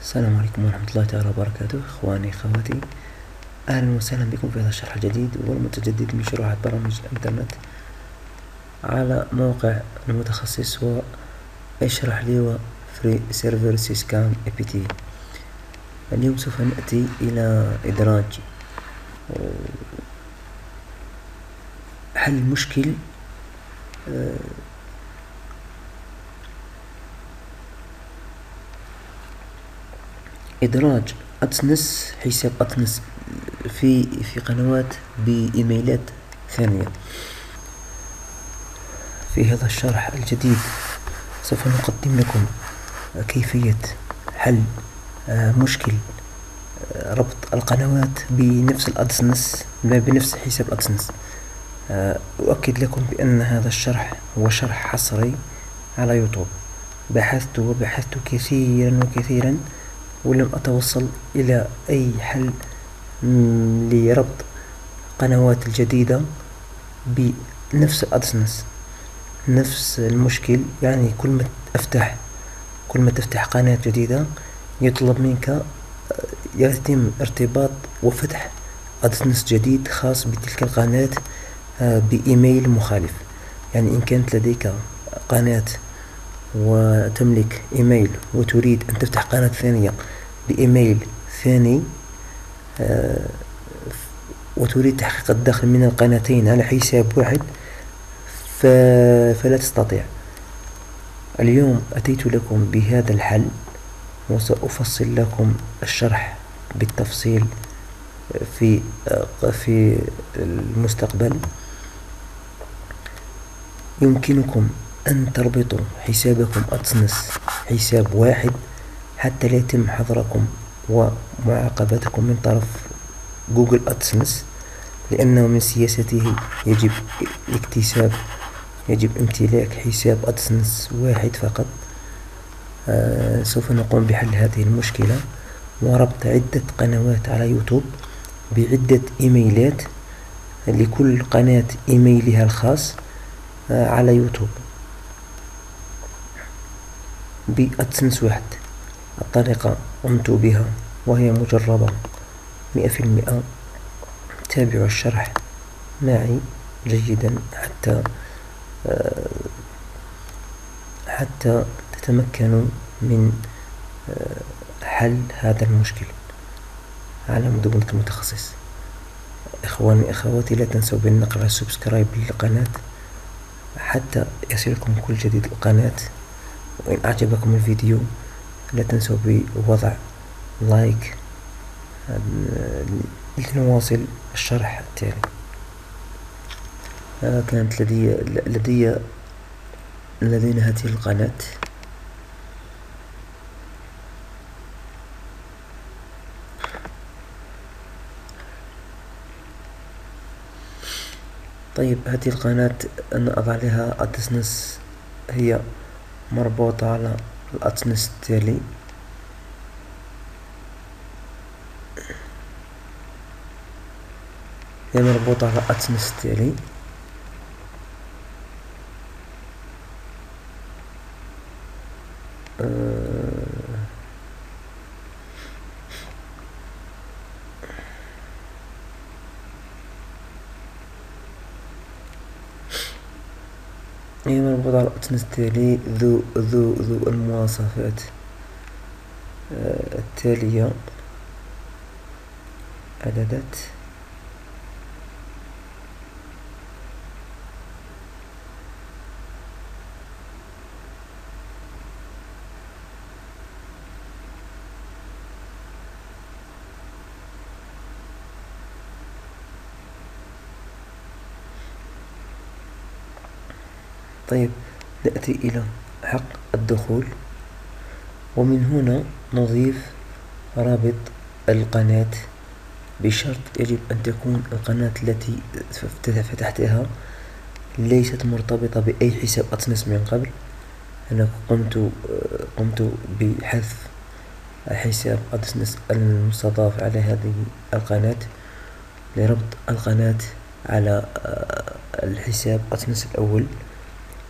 السلام عليكم ورحمة الله تعالى وبركاته. إخواني أخواتي، أهلا وسهلا بكم في هذا الشرح الجديد والمتجدد من شروحات برامج الإنترنت على موقع المتخصص واشرح لي وفري سيرفر سيسكام اي بي تي. اليوم سوف نأتي إلى إدراج حل مشكل إدراج أتنس، حساب أتنس في قنوات بإيميلات ثانية. في هذا الشرح الجديد سوف نقدم لكم كيفية حل مشكل ربط القنوات بنفس الأدسنس بنفس حساب أدسنس. أؤكد لكم بأن هذا الشرح هو شرح حصري على يوتيوب. بحثت كثيرا ولم أتوصل إلى أي حل لربط قنوات الجديدة بنفس الأدسنس، نفس المشكل. يعني كل ما تفتح قناة جديدة يطلب منك يتم ارتباط وفتح أدسنس جديد خاص بتلك القناة بإيميل مخالف. يعني إن كانت لديك قناة وتملك إيميل وتريد أن تفتح قناة ثانية بإيميل ثاني وتريد تحقيق الدخل من القناتين على حساب واحد فلا تستطيع. اليوم أتيت لكم بهذا الحل وسأفصل لكم الشرح بالتفصيل في المستقبل. يمكنكم أن تربطوا حسابكم أدسنس حساب واحد حتى لا يتم حظركم ومعاقبتكم من طرف جوجل أدسنس، لأنه من سياسته يجب امتلاك حساب أدسنس واحد فقط. سوف نقوم بحل هذه المشكلة وربط عدة قنوات على يوتيوب بعدة إيميلات، لكل قناة إيميلها الخاص على يوتيوب بأدسنس واحد. الطريقة قمت بها وهي مجربة 100%. تابعوا الشرح معي جيدا حتى تتمكنوا من حل هذا المشكل على مدونة المتخصص. إخواني أخواتي، لا تنسوا بالنقر على السبسكرايب للقناة حتى يصلكم كل جديد القناة. وإن أعجبكم الفيديو لا تنسوا بوضع لايك لنواصل الشرح التالي. كانت لدينا هذه القناة. طيب، هذه القناة أنا أضع لها أدسنس، هي مربوطة على الأدسنس التالي. هي مربوطة على أدسنس التالي. هي مربوطة على الأدسنس التالي ذو المواصفات التالية: إعدادات، طيب نأتي إلى حق الدخول، ومن هنا نضيف رابط القناة بشرط يجب أن تكون القناة التي فتحتها ليست مرتبطة بأي حساب أدسنس من قبل. أنا قمت بحذف حساب أدسنس المستضاف على هذه القناة لربط القناة على الحساب أدسنس الأول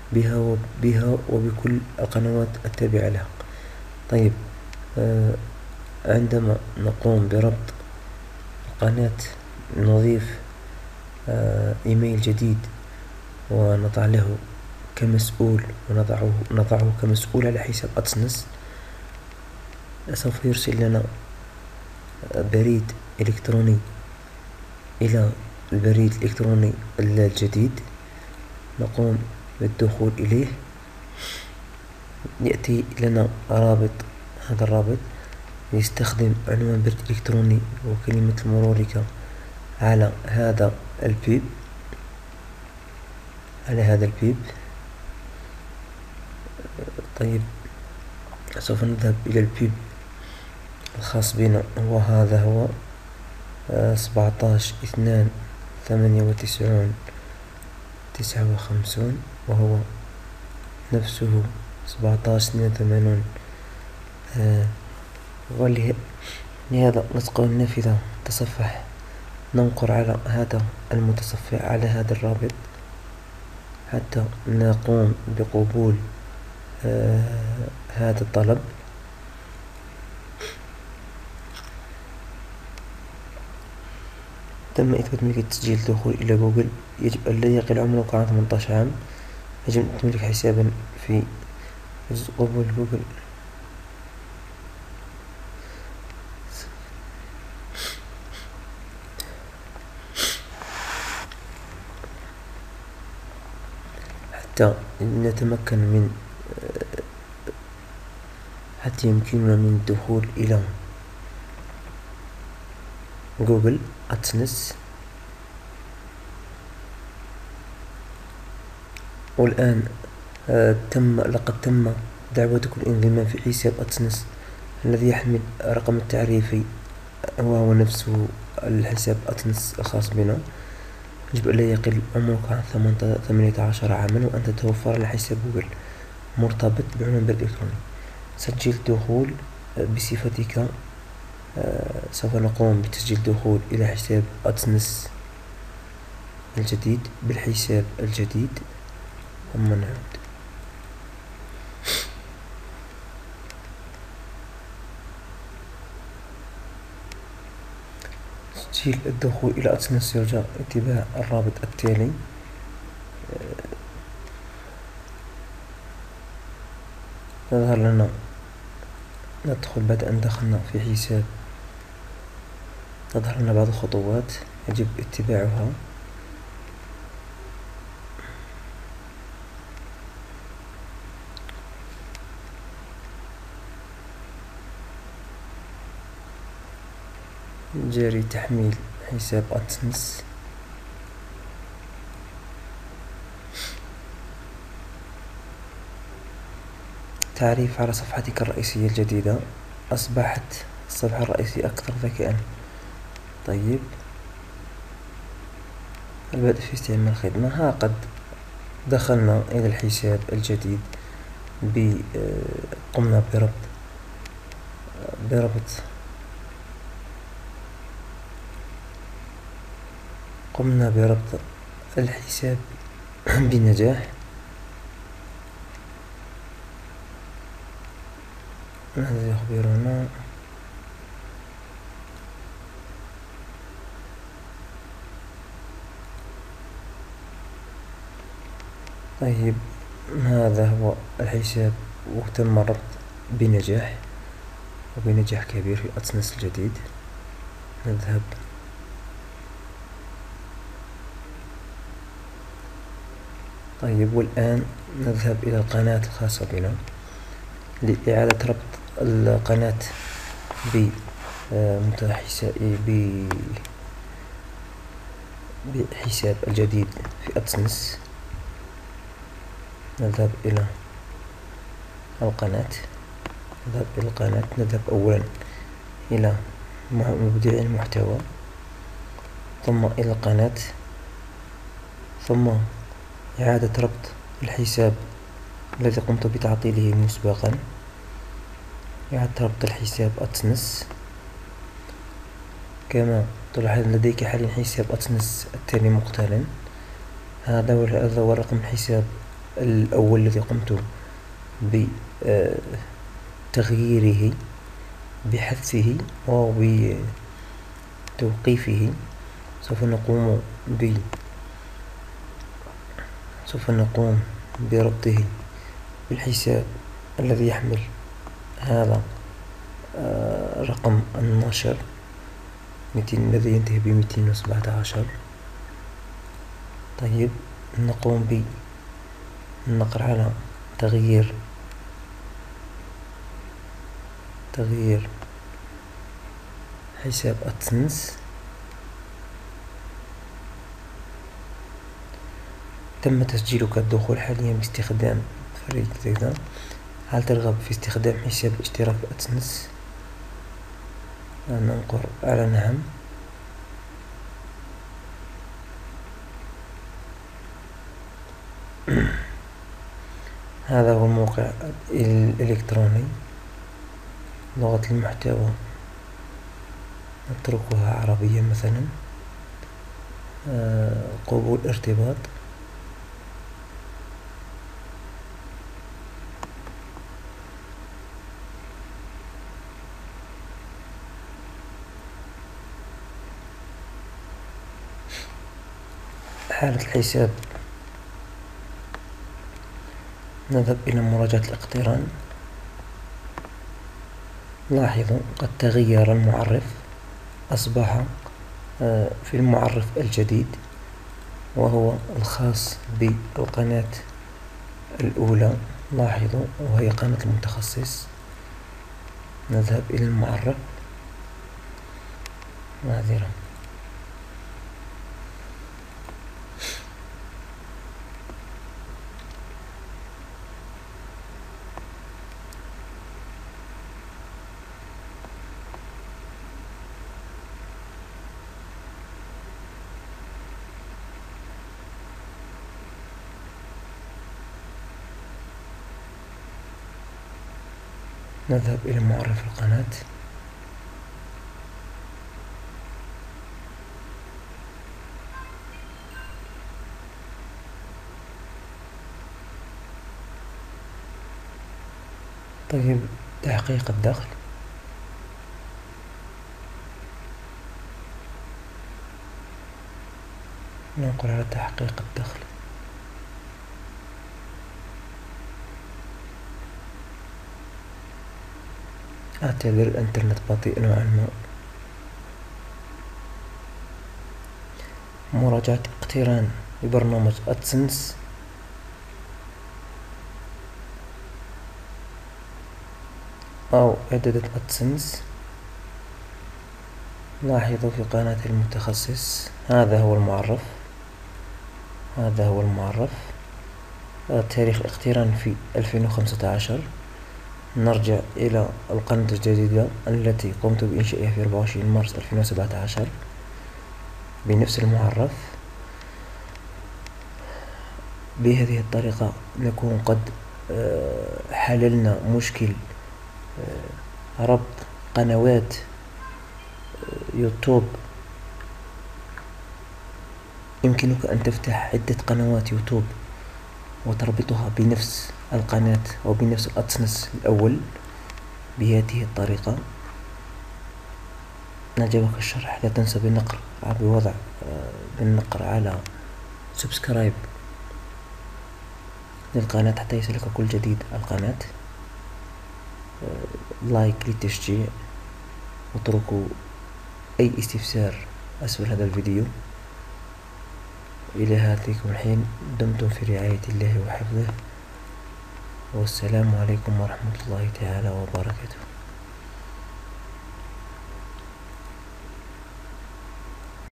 بها وبكل القنوات التابعة لها. طيب، عندما نقوم بربط قناة نضيف إيميل جديد ونضع له كمسؤول ونضعه كمسؤول على حساب أتسنس، سوف يرسل لنا بريد إلكتروني إلى البريد الإلكتروني الجديد، نقوم بالدخول إليه، يأتي لنا رابط. هذا الرابط يستخدم عنوان بريد إلكتروني وكلمة المرورية على هذا البيب. طيب، سوف نذهب إلى البيب الخاص بنا، وهذا هو 17/2/98/59، وهو نفسه 17/82. ولهذا نتقن النافذة تصفح، ننقر على هذا المتصفح على هذا الرابط حتى نقوم بقبول هذا الطلب. تم إثبات ملكية تسجيل الدخول إلى جوجل. يجب أن لا يقل عمرك عن 18 عام. يجب أن تملك حسابا في قبول جوجل. حتى نتمكن من حتى يمكننا من الدخول إلى جوجل أدسنس. والآن لقد تم دعوتك الانضمام في حساب أدسنس الذي يحمل رقم التعريفي، وهو نفسه الحساب أدسنس الخاص بنا. يجب أن لا يقل عمرك عن 18 عاما، وأن تتوفر على حساب جوجل مرتبط بعنوان بريد إلكتروني. سجل الدخول بصفتك. سوف نقوم بتسجيل الدخول إلى حساب أدسنس الجديد بالحساب الجديد، ثم نعود. تسجيل الدخول إلى أدسنس يرجى اتباع الرابط التالي. يظهر لنا ندخل بعد أن دخلنا في حساب، تظهر لنا بعض الخطوات يجب اتباعها. جاري تحميل حساب أدسنس. تعريف على صفحتك الرئيسية الجديدة. أصبحت الصفحة الرئيسية أكثر ذكاء. طيب، البدء في استعمال الخدمة. ها قد دخلنا إلى الحساب الجديد. قمنا بربط الحساب بنجاح. ماذا يخبرنا؟ طيب، هذا هو الحساب وتم الربط بنجاح كبير في أدسنس الجديد. نذهب. طيب، والآن نذهب إلى القناة الخاصة بنا لإعادة ربط القناة بحساب الجديد في أدسنس. نذهب إلى القناة. نذهب أولا إلى مبدع المحتوى، ثم إلى القناة، ثم إعادة ربط الحساب الذي قمت بتعطيله مسبقا. إعادة ربط الحساب أدسنس. كما تلاحظ لديك حاليا حساب أدسنس الثاني مقترن. هذا هو رقم الحساب الأول الذي قمت بتغييره بحذفه وبتوقيفه سوف نقوم بربطه بالحساب الذي يحمل هذا رقم الناشر الذي ينتهي ب217. طيب، نقوم بالنقر على تغيير حساب أدسنس. تم تسجيلك الدخول حاليا باستخدام فريق زيدا. هل ترغب في استخدام حساب اشتراك أدسنس؟ ننقر على نعم. هذا هو الموقع الإلكتروني. لغة المحتوى نتركها عربية مثلا. قبول ارتباط. حالة الحساب، نذهب إلى مراجعة الاقتران. لاحظوا قد تغير المعرف، أصبح في المعرف الجديد وهو الخاص بالقناة الأولى. لاحظوا، وهي قناة المتخصص. نذهب إلى المعرف. معذرة. نذهب إلى معرف القناة. طيب، تحقيق الدخل. ننقل على تحقيق الدخل. أعتذر، الإنترنت بطيء نوعا ما. مراجعة اقتران ببرنامج أدسنس. أو إعدادات أدسنس. لاحظوا في قناة المتخصص، هذا هو المعرف. تاريخ الاقتران في 2015. نرجع إلى القناة الجديدة التي قمت بإنشائها في 24 مارس 2017 بنفس المعرف. بهذه الطريقة نكون قد حللنا مشكل ربط قنوات يوتيوب. يمكنك أن تفتح عدة قنوات يوتيوب وتربطها بنفس القناة أو بنفس الأدسنس الأول بهذه الطريقة. نعجبك الشرح، لا تنسى بالنقر على سبسكرايب للقناة حتى يصلك كل جديد القناة. لايك للتشجيع، واتركوا أي استفسار أسفل هذا الفيديو. إلى هاتيكم الحين، دمتم في رعاية الله وحفظه، والسلام عليكم ورحمة الله تعالى وبركاته.